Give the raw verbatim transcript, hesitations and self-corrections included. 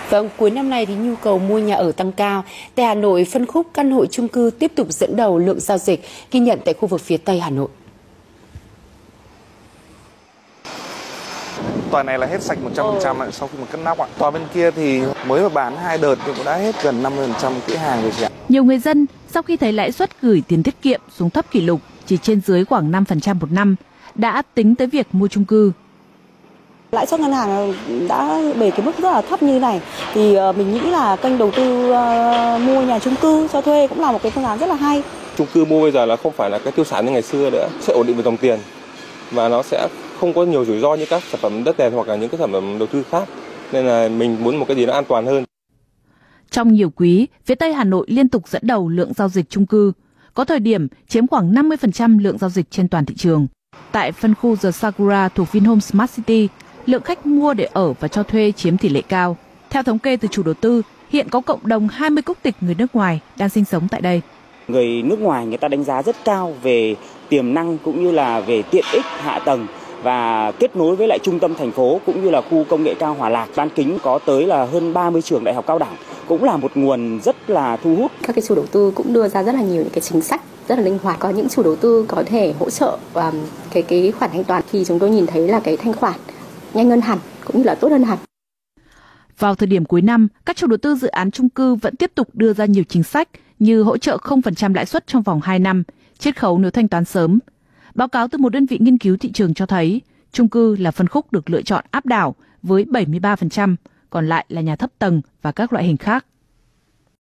Vâng, cuối năm nay thì nhu cầu mua nhà ở tăng cao. Tại Hà Nội, phân khúc căn hộ chung cư tiếp tục dẫn đầu lượng giao dịch, ghi nhận tại khu vực phía Tây Hà Nội. Tòa này là hết sạch một trăm phần trăm ạ, sau khi mà cất nóc ạ. Tòa bên kia thì mới mà bán hai đợt thì cũng đã hết gần năm mươi phần trăm cửa hàng rồi chị ạ. Nhiều người dân sau khi thấy lãi suất gửi tiền tiết kiệm xuống thấp kỷ lục, chỉ trên dưới khoảng năm phần trăm một năm, đã tính tới việc mua chung cư. Lãi suất ngân hàng đã về cái mức rất là thấp như này thì mình nghĩ là kênh đầu tư mua nhà chung cư cho thuê cũng là một cái phương án rất là hay. Chung cư mua bây giờ là không phải là cái tiêu sản như ngày xưa nữa, sẽ ổn định về dòng tiền và nó sẽ không có nhiều rủi ro như các sản phẩm đất nền hoặc là những cái sản phẩm đầu tư khác, nên là mình muốn một cái gì nó an toàn hơn. Trong nhiều quý, phía Tây Hà Nội liên tục dẫn đầu lượng giao dịch chung cư, có thời điểm chiếm khoảng năm mươi phần trăm lượng giao dịch trên toàn thị trường. Tại phân khu The Sakura thuộc Vinhomes Smart City, lượng khách mua để ở và cho thuê chiếm tỷ lệ cao. Theo thống kê từ chủ đầu tư, hiện có cộng đồng hai mươi quốc tịch người nước ngoài đang sinh sống tại đây. Người nước ngoài người ta đánh giá rất cao về tiềm năng cũng như là về tiện ích hạ tầng và kết nối với lại trung tâm thành phố cũng như là khu công nghệ cao Hòa Lạc. Bán kính có tới là hơn ba mươi trường đại học cao đẳng, cũng là một nguồn rất là thu hút. Các cái chủ đầu tư cũng đưa ra rất là nhiều những cái chính sách rất là linh hoạt. Có những chủ đầu tư có thể hỗ trợ um, cái cái khoản thanh toán khi chúng tôi nhìn thấy là cái thanh khoản nhanh hơn hẳn cũng như là tốt hơn hẳn. Vào thời điểm cuối năm, các chủ đầu tư dự án chung cư vẫn tiếp tục đưa ra nhiều chính sách như hỗ trợ không phần trăm lãi suất trong vòng hai năm, chiết khấu nếu thanh toán sớm. Báo cáo từ một đơn vị nghiên cứu thị trường cho thấy, chung cư là phân khúc được lựa chọn áp đảo với bảy mươi ba phần trăm, còn lại là nhà thấp tầng và các loại hình khác.